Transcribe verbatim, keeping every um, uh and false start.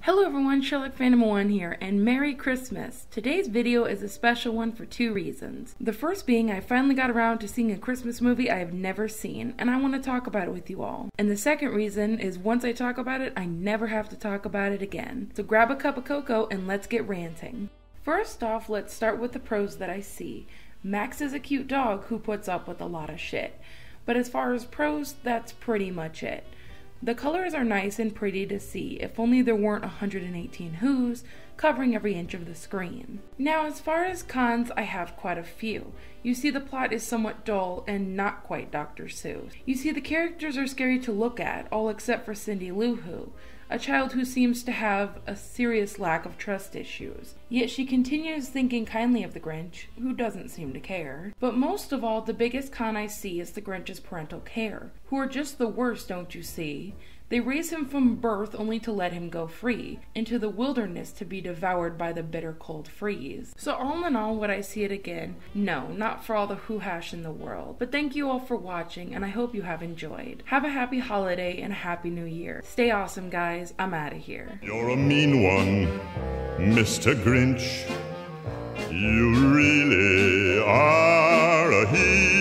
Hello everyone, Sherlock Phantom one here, and Merry Christmas! Today's video is a special one for two reasons. The first being I finally got around to seeing a Christmas movie I have never seen, and I want to talk about it with you all. And the second reason is once I talk about it, I never have to talk about it again. So grab a cup of cocoa and let's get ranting. First off, let's start with the pros that I see. Max is a cute dog who puts up with a lot of shit. But as far as pros, that's pretty much it. The colors are nice and pretty to see, if only there weren't one hundred eighteen Who's covering every inch of the screen. Now, as far as cons, I have quite a few. You see, the plot is somewhat dull and not quite Doctor Seuss. You see, the characters are scary to look at, all except for Cindy Lou Who, a child who seems to have a serious lack of trust issues. Yet she continues thinking kindly of the Grinch, who doesn't seem to care. But most of all, the biggest con I see is the Grinch's parental care, who are just the worst, don't you see? They raise him from birth only to let him go free, into the wilderness to be devoured by the bitter cold freeze. So all in all, would I see it again? No, not for all the hoo-hash in the world. But thank you all for watching, and I hope you have enjoyed. Have a happy holiday and a happy new year. Stay awesome, guys. I'm out of here. You're a mean one, Mister Grinch. You really are a hero.